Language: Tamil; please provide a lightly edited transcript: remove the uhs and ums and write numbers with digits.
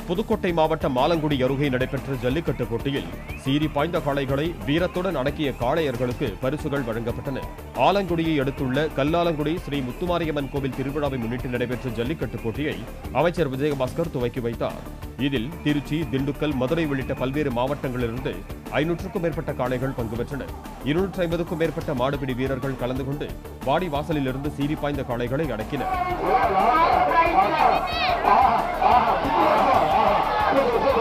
புதுக்கோட்டை மாவட்டம் ஆலங்குடி அருகே நடைபெற்ற ஜல்லிக்கட்டு போட்டியில் சீறி பாய்ந்த காளைகளை வீரத்துடன் அடக்கிய காளையர்களுக்கு பரிசுகள் வழங்கப்பட்டன. ஆலங்குடியை அடுத்துள்ள கல்லாலங்குடி ஸ்ரீ முத்துமாரியம்மன் கோவில் திருவிழாவை முன்னிட்டு நடைபெற்ற ஜல்லிக்கட்டு போட்டியை அமைச்சர் விஜயபாஸ்கர் துவக்கி வைத்தார். இதில் திருச்சி, திண்டுக்கல், மதுரை உள்ளிட்ட பல்வேறு மாவட்டங்களிலிருந்து 500க்கும் மேற்பட்ட காளைகள் பங்கு பெற்றன. 250க்கும் மேற்பட்ட மாடுபிடி வீரர்கள் கலந்து கொண்டு வாடி வாசலிலிருந்து சீறி பாய்ந்த காளைகளை அடக்கினர்.